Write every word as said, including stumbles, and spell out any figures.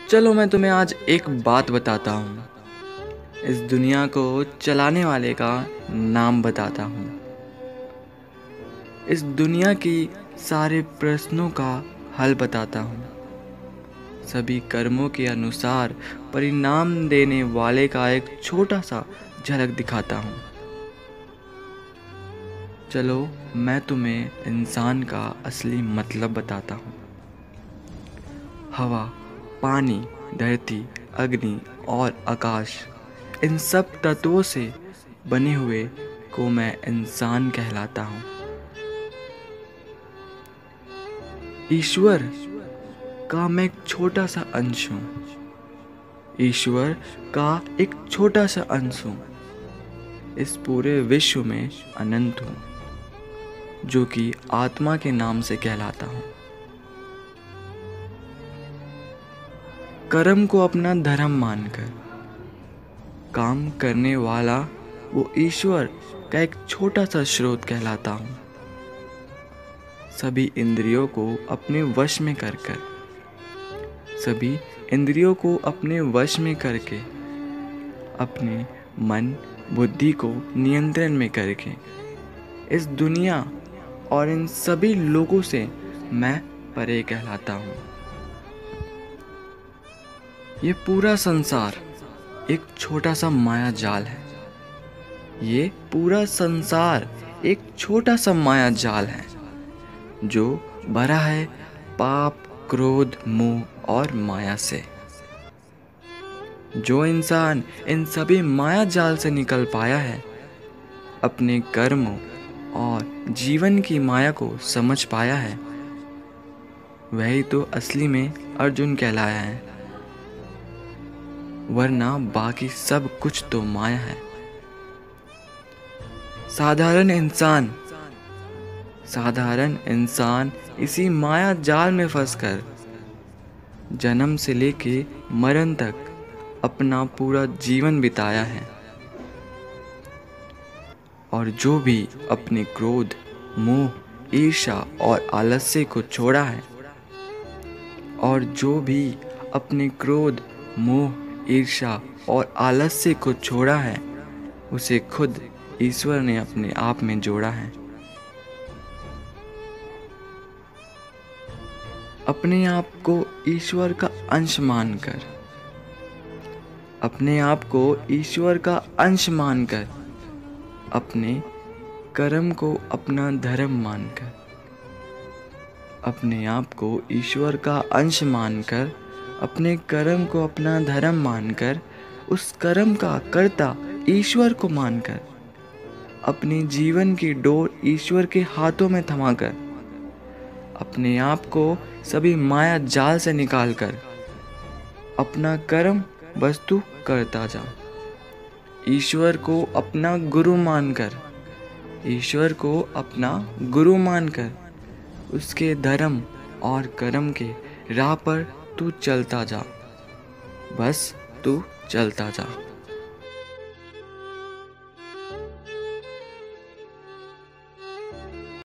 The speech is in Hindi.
चलो मैं तुम्हें आज एक बात बताता हूँ। इस दुनिया को चलाने वाले का नाम बताता हूँ। इस दुनिया की सारे प्रश्नों का हल बताता हूँ। सभी कर्मों के अनुसार परिणाम देने वाले का एक छोटा सा झलक दिखाता हूँ। चलो मैं तुम्हें इंसान का असली मतलब बताता हूँ। हवा, पानी, धरती, अग्नि और आकाश, इन सब तत्वों से बने हुए को मैं इंसान कहलाता हूँ। ईश्वर का मैं एक छोटा सा अंश हूँ। ईश्वर का एक छोटा सा अंश हूँ। इस पूरे विश्व में अनंत हूँ, जो कि आत्मा के नाम से कहलाता हूँ। कर्म को अपना धर्म मानकर काम करने वाला वो ईश्वर का एक छोटा सा स्रोत कहलाता हूँ। सभी इंद्रियों को अपने वश में कर कर सभी इंद्रियों को अपने वश में करके अपने मन बुद्धि को नियंत्रण में करके इस दुनिया और इन सभी लोगों से मैं परे कहलाता हूँ। ये पूरा संसार एक छोटा सा माया जाल है। ये पूरा संसार एक छोटा सा माया जाल है जो भरा है पाप, क्रोध, मोह और माया से। जो इंसान इन सभी माया जाल से निकल पाया है, अपने कर्मों और जीवन की माया को समझ पाया है, वही तो असली में अर्जुन कहलाया है। वरना बाकी सब कुछ तो माया है। साधारण इंसान साधारण इंसान इसी माया जाल में फंसकर जन्म से लेके मरण तक अपना पूरा जीवन बिताया है। और जो भी अपने क्रोध, मोह, ईर्ष्या और आलस्य को छोड़ा है और जो भी अपने क्रोध, मोह, ईर्ष्या और आलस्य को छोड़ा है, उसे खुद ईश्वर ने अपने आप में जोड़ा है। अपने आप को ईश्वर का अंश मानकर अपने आप को ईश्वर का अंश मानकर अपने कर्म को अपना धर्म मानकर अपने आप को ईश्वर का अंश मानकर अपने कर्म को अपना धर्म मानकर उस कर्म का कर्ता ईश्वर को मानकर अपने जीवन की डोर ईश्वर के हाथों में थमाकर अपने आप को सभी माया जाल से निकालकर अपना कर्म वस्तु करता जा। ईश्वर को अपना गुरु मानकर ईश्वर को अपना गुरु मानकर उसके धर्म और कर्म के राह पर तू चलता जा। बस तू चलता जा।